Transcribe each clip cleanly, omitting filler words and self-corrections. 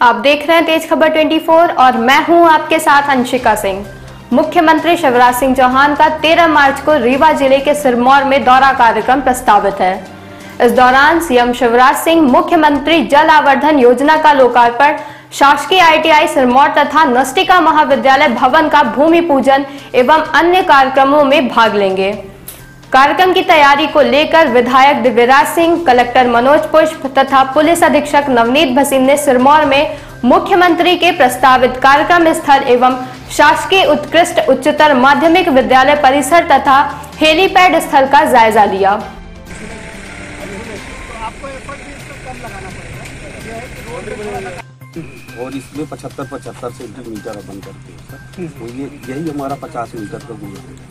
आप देख रहे हैं तेज खबर 24 और मैं हूं आपके साथ अंशिका सिंह। मुख्यमंत्री शिवराज सिंह चौहान का 13 मार्च को रीवा जिले के सिरमौर में दौरा कार्यक्रम प्रस्तावित है। इस दौरान सीएम शिवराज सिंह मुख्यमंत्री जल आवर्धन योजना का लोकार्पण, शासकीय ITI सिरमौर तथा नस्टिका महाविद्यालय भवन का भूमि पूजन एवं अन्य कार्यक्रमों में भाग लेंगे। कार्यक्रम की तैयारी को लेकर विधायक दिव्यराज सिंह, कलेक्टर मनोज पुष्प तथा पुलिस अधीक्षक नवनीत भसीन ने सिरमौर में मुख्यमंत्री के प्रस्तावित कार्यक्रम स्थल एवं शासकीय उत्कृष्ट उच्चतर माध्यमिक विद्यालय परिसर तथा हेलीपैड स्थल का जायजा लिया। और इसमें 75-75 सेंटीमीटर बन करके सर, तो यही हमारा 50 मीटर का गुजर है।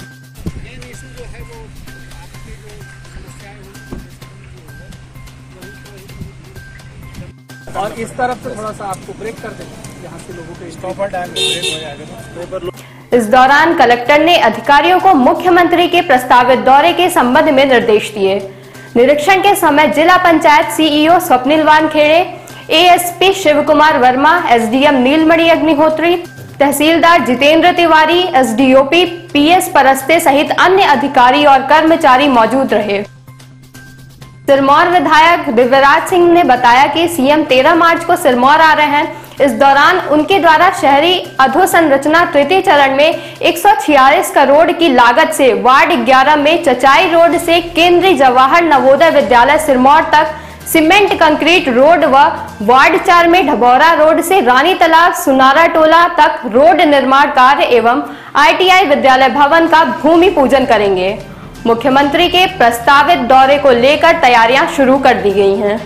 और इस तरफ से थोड़ा सा आपको ब्रेक कर देंगे, यहाँ से लोगों के स्टॉपर टाइम ब्रेक हो जाएगा। इस दौरान कलेक्टर ने अधिकारियों को मुख्यमंत्री के प्रस्तावित दौरे के संबंध में निर्देश दिए। निरीक्षण के समय जिला panchayat CEO Swapnil Wankhede, ASP Shiv Kumar Verma, SDM नीलमणि अग्निहोत्री, तहसीलदार जितेंद्र तिवारी, SDOP PS परस्ते सहित अन्य अधिकारी और कर्मचारी मौजूद रहे। सिरमौर विधायक दिव्यराज सिंह ने बताया कि सीएम 13 मार्च को सिरमौर आ रहे हैं। इस दौरान उनके द्वारा शहरी अधोसंरचना तृतीय चरण में 146 करोड़ की लागत से वार्ड 11 में चचाई रोड से केंद्रीय जवाहर नवोदय विद्यालय सिरमौर तक सीमेंट कंक्रीट रोड व वार्ड 4 में ढबौरा रोड से रानी तालाब सुनारा टोला तक रोड निर्माण कार्य एवं ITI विद्यालय भवन का भूमि पूजन करेंगे। मुख्यमंत्री के प्रस्तावित दौरे को लेकर तैयारियां शुरू कर दी गई हैं।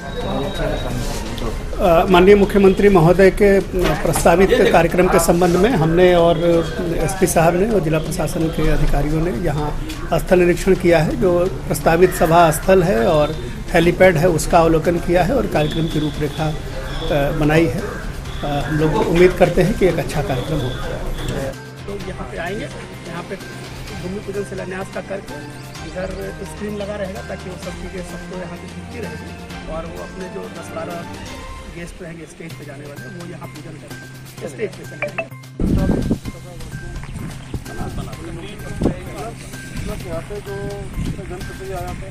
माननीय मुख्यमंत्री महोदय के प्रस्तावित कार्यक्रम के संबंध में हमने और SP साहब ने और जिला प्रशासन के अधिकारियों ने यहाँ स्थल निरीक्षण किया है। जो प्रस्तावित सभा स्थल है और हेलीपैड है उसका अवलोकन किया है और कार्यक्रम की रूपरेखा बनाई है। हम लोग उम्मीद करते हैं कि एक अच्छा कार्यक्रम होगा। तो यहाँ पे आएंगे, यहाँ पे भूमि पूजन शिलान्यास का करके इधर स्क्रीन लगा रहेगा ताकि वो सब चीज़ें सबको यहाँ की दिखती रहेगी और वो अपने जो 10-12 गेस्ट रहेंगे स्टेज पे जाने वाले वो यहाँ पूजन करेंगे, स्टेज पे चलेंगे। यहाँ पे जो जनप्रतिनिधि आ जाते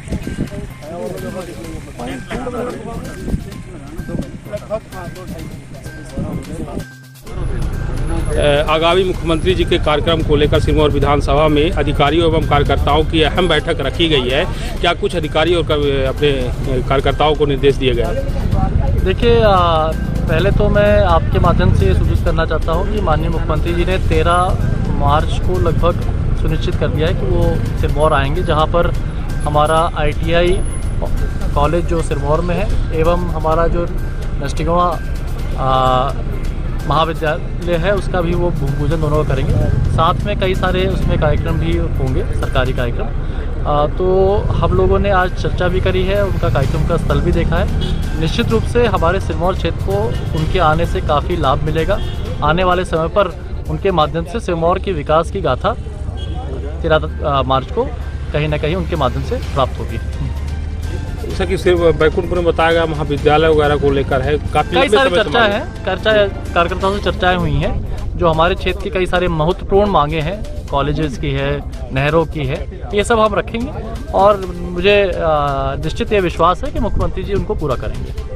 हैं। आगामी मुख्यमंत्री जी के कार्यक्रम को लेकर सिरमौर विधानसभा में अधिकारियों एवं कार्यकर्ताओं की अहम बैठक रखी गई है। क्या कुछ अधिकारी और अपने कार्यकर्ताओं को निर्देश दिए गए? देखिए, पहले तो मैं आपके माध्यम से सूचित करना चाहता हूं कि माननीय मुख्यमंत्री जी ने 13 मार्च को लगभग सुनिश्चित कर दिया है कि वो सिरमौर आएंगे, जहां पर हमारा ITI कॉलेज जो सिरमौर में है एवं हमारा जो नस्टिका महाविद्यालय है उसका भी वो भूमि पूजन दोनों का करेंगे। साथ में कई सारे उसमें कार्यक्रम भी होंगे, सरकारी कार्यक्रम। तो हम लोगों ने आज चर्चा भी करी है, उनका कार्यक्रम का स्थल भी देखा है। निश्चित रूप से हमारे सिरमौर क्षेत्र को उनके आने से काफ़ी लाभ मिलेगा। आने वाले समय पर उनके माध्यम से सिरमौर की विकास की गाथा 13 मार्च को कहीं ना कहीं उनके माध्यम से प्राप्त होगी। जैसा कि सिर्फ बैकुंठपुर में बताया गया महाविद्यालय वगैरह को लेकर है, काफी कई सारी चर्चा है, कार्यकर्ताओं से चर्चाएं हुई हैं। जो हमारे क्षेत्र की कई सारे महत्वपूर्ण मांगे हैं, कॉलेजेस की है, नहरों की है, ये सब हम रखेंगे और मुझे निश्चित ये विश्वास है कि मुख्यमंत्री जी उनको पूरा करेंगे।